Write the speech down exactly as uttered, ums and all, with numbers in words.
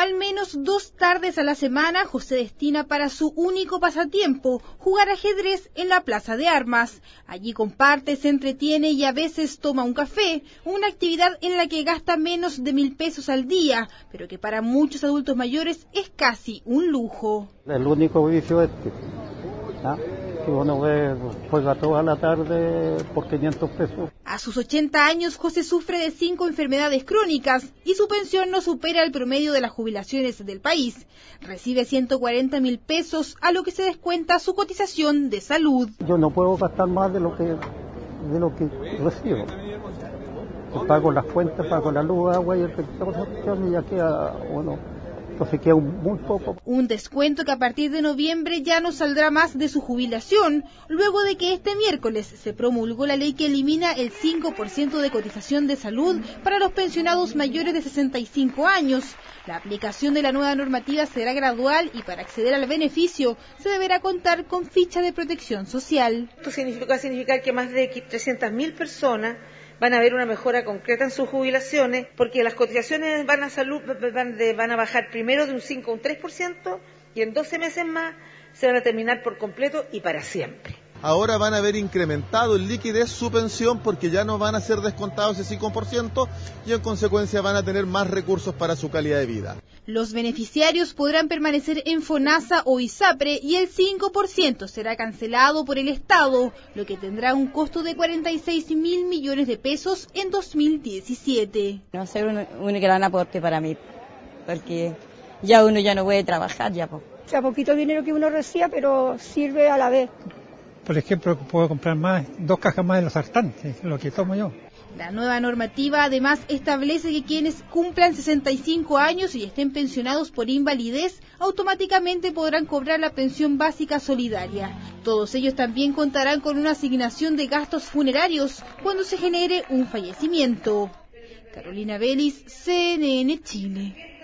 Al menos dos tardes a la semana, José destina para su único pasatiempo, jugar ajedrez en la Plaza de Armas. Allí comparte, se entretiene y a veces toma un café, una actividad en la que gasta menos de mil pesos al día, pero que para muchos adultos mayores es casi un lujo. El único vicio es este, ¿ah? que uno ve, juega toda la tarde por quinientos pesos. A sus ochenta años, José sufre de cinco enfermedades crónicas y su pensión no supera el promedio de las jubilaciones del país. Recibe ciento cuarenta mil pesos, a lo que se descuenta su cotización de salud. Yo no puedo gastar más de lo que, de lo que recibo. Yo pago las cuentas, pago la luz, agua y el petróleo y ya queda uno. Entonces queda muy poco. Un descuento que a partir de noviembre ya no saldrá más de su jubilación, luego de que este miércoles se promulgó la ley que elimina el cinco por ciento de cotización de salud para los pensionados mayores de sesenta y cinco años. La aplicación de la nueva normativa será gradual y para acceder al beneficio se deberá contar con ficha de protección social. Esto significa significar que más de trescientas mil personas van a ver una mejora concreta en sus jubilaciones, porque las cotizaciones van a salud van, de, van a bajar primero de un cinco a un tres por ciento y en doce meses más se van a terminar por completo y para siempre. Ahora van a ver incrementado en liquidez su pensión porque ya no van a ser descontados ese cinco por ciento y en consecuencia van a tener más recursos para su calidad de vida. Los beneficiarios podrán permanecer en FONASA o ISAPRE y el cinco por ciento será cancelado por el Estado, lo que tendrá un costo de cuarenta y seis mil millones de pesos en dos mil diecisiete. Va a ser un, un gran aporte para mí, porque ya uno ya no puede trabajar ya. Po. O sea, poquito dinero que uno reciba, pero sirve a la vez. Por ejemplo, puedo comprar más, dos cajas más de los sartantes, lo que tomo yo. La nueva normativa además establece que quienes cumplan sesenta y cinco años y estén pensionados por invalidez automáticamente podrán cobrar la pensión básica solidaria. Todos ellos también contarán con una asignación de gastos funerarios cuando se genere un fallecimiento. Carolina Vélez, C N N Chile.